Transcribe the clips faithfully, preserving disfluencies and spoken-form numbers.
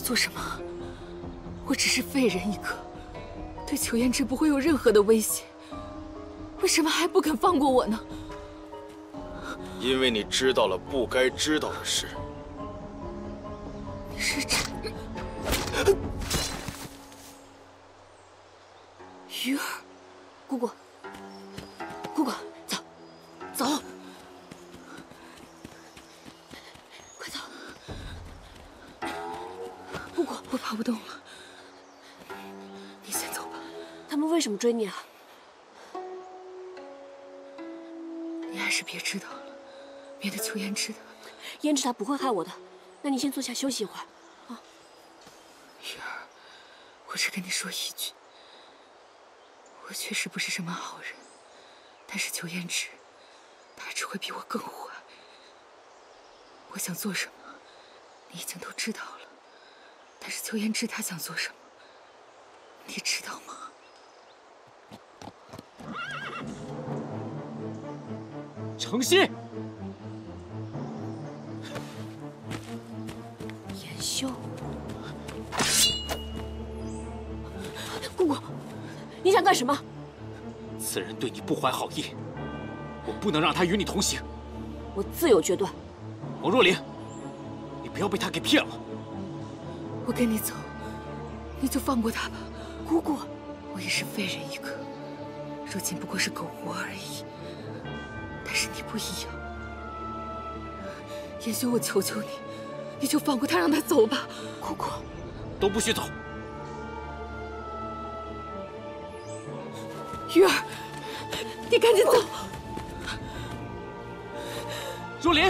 做什么？我只是废人一个，对裘言之不会有任何的威胁，为什么还不肯放过我呢？ 因为你知道了不该知道的事。 你是这鱼儿， 姑姑，姑姑，走，走，快走！姑姑， 我跑不动了，你先走吧。 他们为什么追你啊？ 你还是别知道了，免得裘言知道。 胭脂他不会害我的，那你先坐下休息一会儿，啊。 鱼儿，我只跟你说一句。 我确实不是什么好人，但是裘言之，他只会比我更坏。我想做什么，你已经都知道了。但是裘言之他想做什么，你知道吗？ 程曦， 妍秀，姑姑。 你想干什么？ 此人对你不怀好意，我不能让他与你同行。 我自有决断。 王若琳，你不要被他给骗了。 我跟你走，你就放过他吧。姑姑，我也是废人一个，如今不过是苟活而已。但是你不一样，妍秀，我求求你，你就放过他，让他走吧。姑姑， 都不许走。 鱼儿，你赶紧走！ 若琳，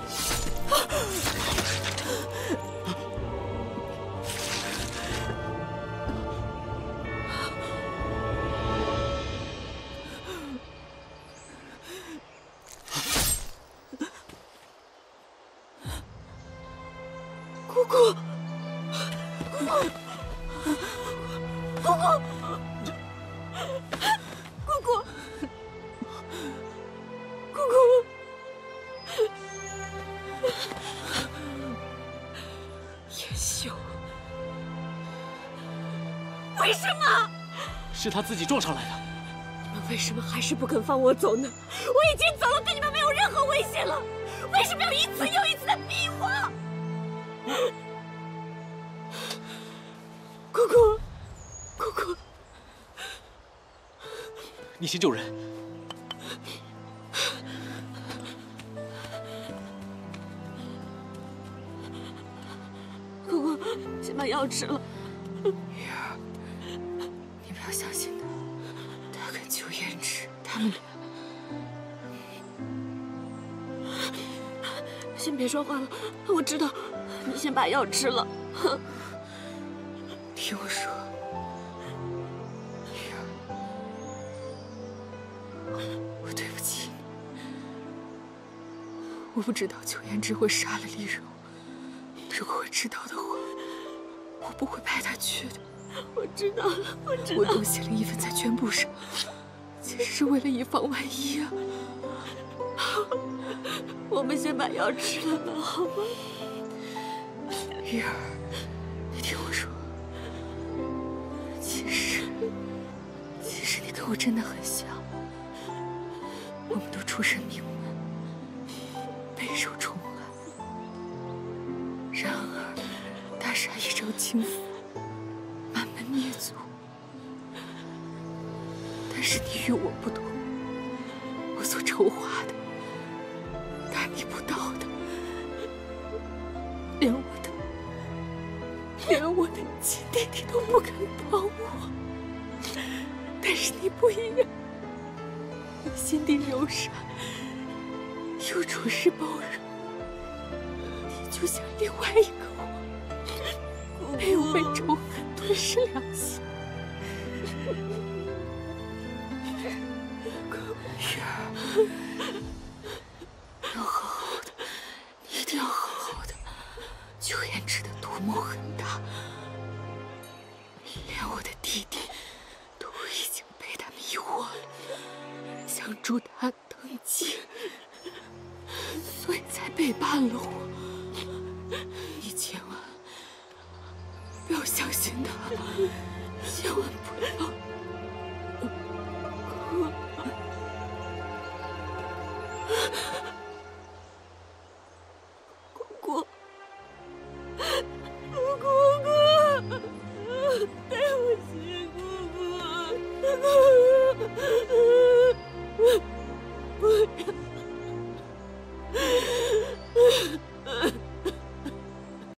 姑姑，姑姑，姑姑。 为什么？ 是他自己撞上来的。 你们为什么还是不肯放我走呢？我已经走了，对你们没有任何威胁了，为什么要一次又一次的逼我？ 姑姑，姑姑， 你先救人。 姑姑，先把药吃了。 鱼儿。 你不要相信他，他跟裘言之他们俩。 先别说话了，我知道，你先把药吃了。 听我说，鱼儿，我对不起你，我不知道裘言之会杀了厉柔，如果我知道的话，我不会派他去的。 我知道了，我知道。 我多写了一份在绢布上，其实是为了以防万一啊。 好，我们先把药吃了吧，好吗？ 鱼儿，你听我说，其实，其实你跟我真的很像，我们都出身名门，备受宠爱。然而，大厦一朝倾覆。 灭族，但是你与我不同，我所筹划的，大逆不道的，连我的，连我的亲弟弟都不肯帮我。但是你不一样，你心地柔善，又处事包容，你就像另外一个我，没有被仇恨。 吞噬良心，鱼儿，要好好的，你一定要好好的。裘言之的图谋很大，连我的弟弟都已经被他迷惑了，想助他登基，所以才背叛了我。你千万伤心的，千万不要哭。姑姑，姑姑，对不起，姑姑。